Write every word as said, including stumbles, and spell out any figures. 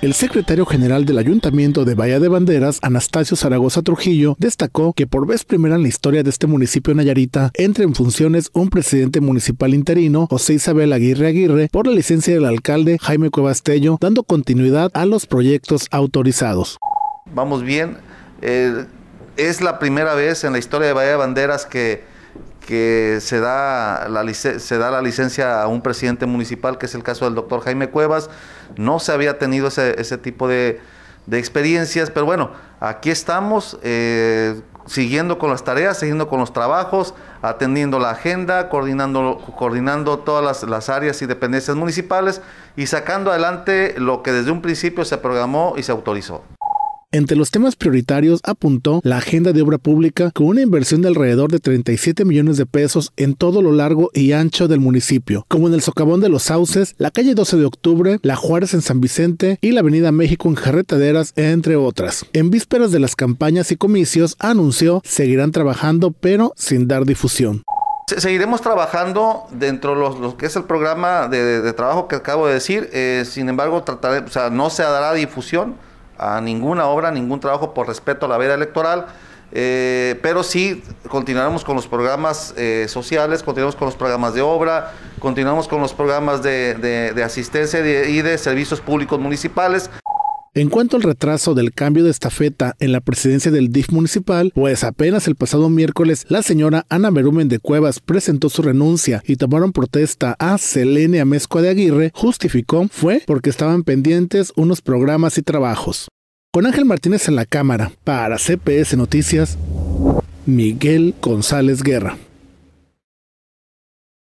El secretario general del Ayuntamiento de Bahía de Banderas, Anastasio Zaragoza Trujillo, destacó que por vez primera en la historia de este municipio nayarita entra en funciones un presidente municipal interino, José Isabel Aguirre Aguirre, por la licencia del alcalde Jaime Cuevas Tello, dando continuidad a los proyectos autorizados. Vamos bien, eh, es la primera vez en la historia de Bahía de Banderas que que se da, la se da la licencia a un presidente municipal, que es el caso del doctor Jaime Cuevas. No se había tenido ese, ese tipo de, de experiencias, pero bueno, aquí estamos, eh, siguiendo con las tareas, siguiendo con los trabajos, atendiendo la agenda, coordinando, coordinando todas las, las áreas y dependencias municipales y sacando adelante lo que desde un principio se programó y se autorizó. Entre los temas prioritarios apuntó la agenda de obra pública con una inversión de alrededor de treinta y siete millones de pesos en todo lo largo y ancho del municipio, como en el Socavón de los Sauces, la calle doce de octubre, la Juárez en San Vicente y la avenida México en Carretaderas, entre otras. En vísperas de las campañas y comicios, anunció seguirán trabajando pero sin dar difusión. Seguiremos trabajando dentro de lo, lo que es el programa de, de, de trabajo que acabo de decir, eh, sin embargo, trataré, o sea, no se dará difusión a ninguna obra, ningún trabajo por respeto a la veda electoral, eh, pero sí continuaremos con los programas eh, sociales, continuaremos con los programas de obra, continuamos con los programas de, de, de asistencia y de, y de servicios públicos municipales. En cuanto al retraso del cambio de estafeta en la presidencia del D I F municipal, pues apenas el pasado miércoles la señora Ana Berumen de Cuevas presentó su renuncia y tomaron protesta a Selene Amezcua de Aguirre, justificó fue porque estaban pendientes unos programas y trabajos. Con Ángel Martínez en la cámara, para C P S Noticias, Miguel González Guerra.